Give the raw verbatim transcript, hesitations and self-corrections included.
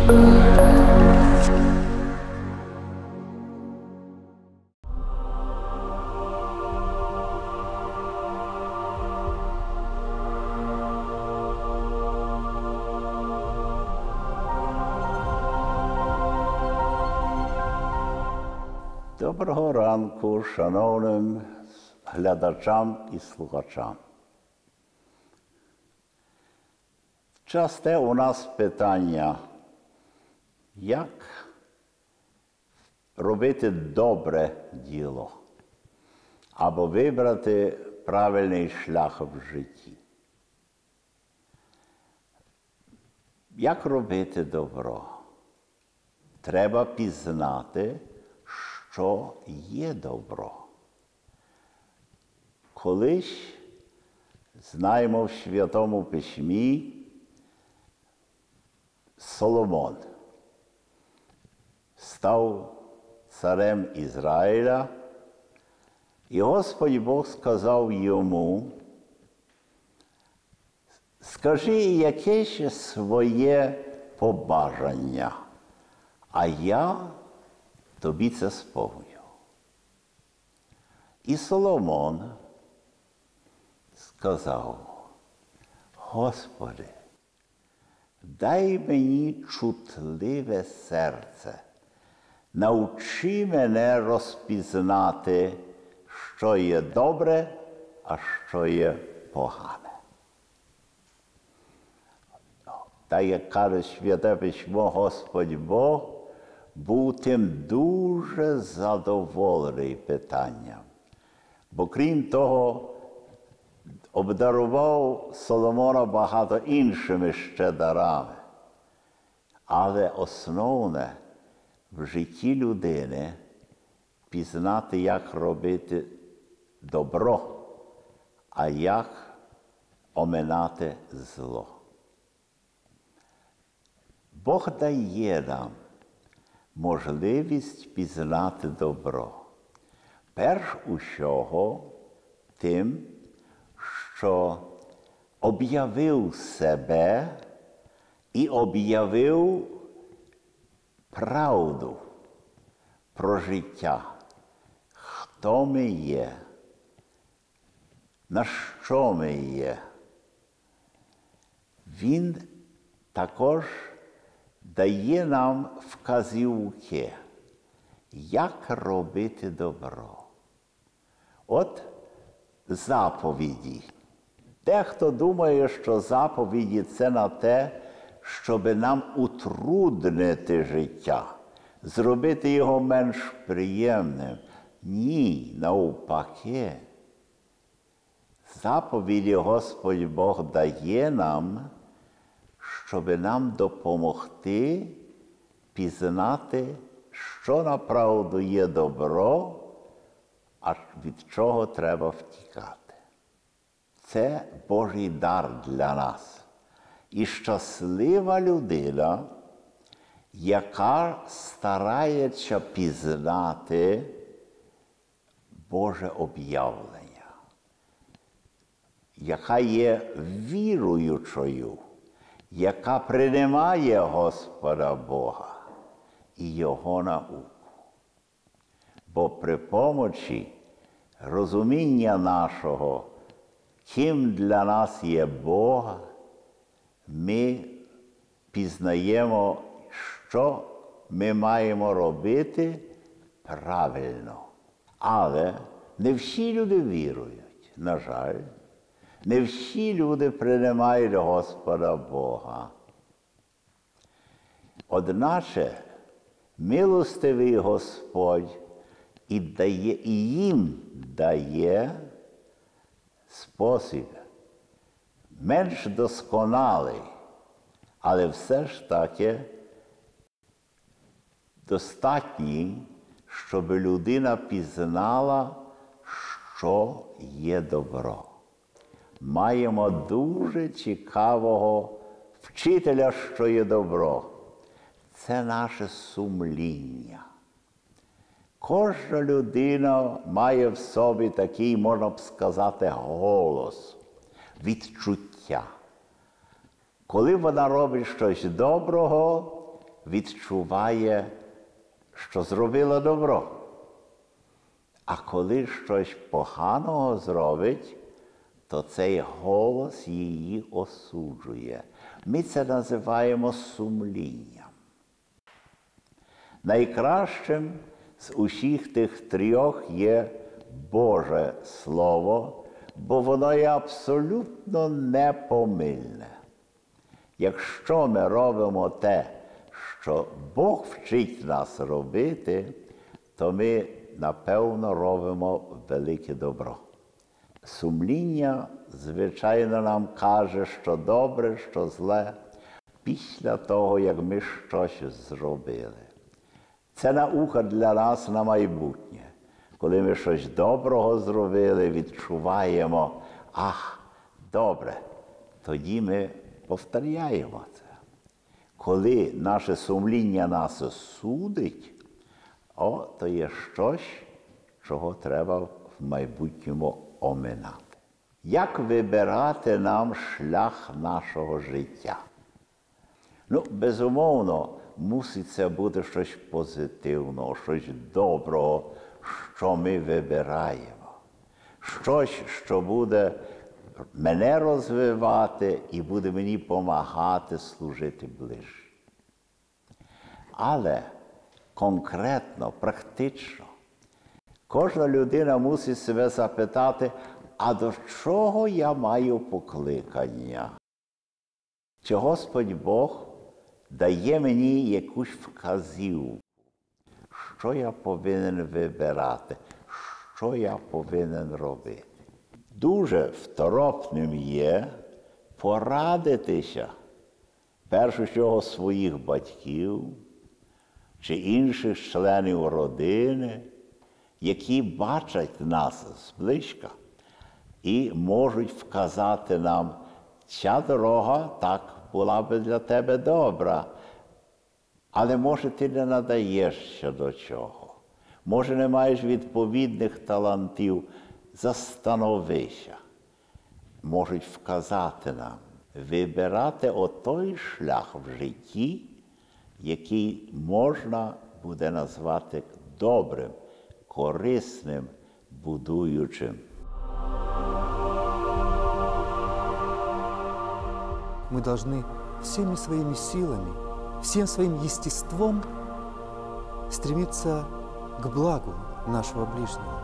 Доброго ранку, шановним глядачам і слухачам. Часте у нас питання, як робити добре діло, або вибрати правильний шлях в житті. Як робити добро? Треба пізнати, що є добро. Колись, знаємо в Святому Письмі, Соломон став царем Ізраїля, і Господь Бог сказав йому: скажи якесь своє побажання, а я тобі це сповню. І Соломон сказав: Господи, дай мені чутливе серце, навчи мене розпізнати, що є добре, а що є погане. Так як каже Святе Письмо, Господь Бог був тим дуже задоволений питанням. Бо крім того, обдарував Соломона багато іншими ще дарами. Але основне в житті людини пізнати, як робити добро, а як оминати зло. Бог дає нам можливість пізнати добро. Перш усього тим, що об'явив себе і об'явив правду про життя. Хто ми є? На що ми є? Він також дає нам вказівки, як робити добро. От заповіді. Дехто думає, що заповіді – це на те, щоб нам утруднити життя, зробити його менш приємним. Ні, навпаки. Заповіді Господь Бог дає нам, щоб нам допомогти пізнати, що направду є добро, а від чого треба втікати. Це Божий дар для нас. І щаслива людина, яка старається пізнати Боже об'явлення, яка є віруючою, яка приймає Господа Бога і Його науку. Бо при помочі розуміння нашого, ким для нас є Бог, ми пізнаємо, що ми маємо робити правильно. Але не всі люди вірують, на жаль. Не всі люди приймають Господа Бога. Одначе милостивий Господь і, дає, і їм дає спосіб менш досконалий, але все ж таки достатній, щоб людина пізнала, що є добро. Маємо дуже цікавого вчителя, що є добро. Це наше сумління. Кожна людина має в собі такий, можна б сказати, голос, відчуття. Коли вона робить щось доброго, відчуває, що зробила добро. А коли щось поганого зробить, то цей голос її осуджує. Ми це називаємо сумлінням. Найкращим з усіх тих трьох є Боже Слово, бо воно є абсолютно непомильне. Якщо ми робимо те, що Бог вчить нас робити, то ми, напевно, робимо велике добро. Сумління, звичайно, нам каже, що добре, що зле, після того, як ми щось зробили. Це наука для нас на майбутнє. Коли ми щось доброго зробили, відчуваємо, ах, добре, тоді ми повторяємо це. Коли наше сумління нас судить, о, то є щось, чого треба в майбутньому оминати. Як вибирати нам шлях нашого життя? Ну, безумовно, мусить це бути щось позитивного, щось доброго, що ми вибираємо. Щось, що буде мене розвивати і буде мені допомагати служити ближче. Але конкретно, практично, кожна людина мусить себе запитати, а до чого я маю покликання? Чи Господь Бог дає мені якусь вказівку, що я повинен вибирати, що я повинен робити? Дуже второпним є порадитися, першу чого, своїх батьків чи інших членів родини, які бачать нас зблизька і можуть вказати нам, ця дорога так була би для тебе добра, але може ти не надаєшся до чого, може не маєш відповідних талантів, застановися. Можуть вказати нам, вибирати отой шлях в житті, який можна буде назвати добрим, корисним, будуючим. Мы должны всеми своими силами, всем своим естеством стремиться к благу нашего ближнего.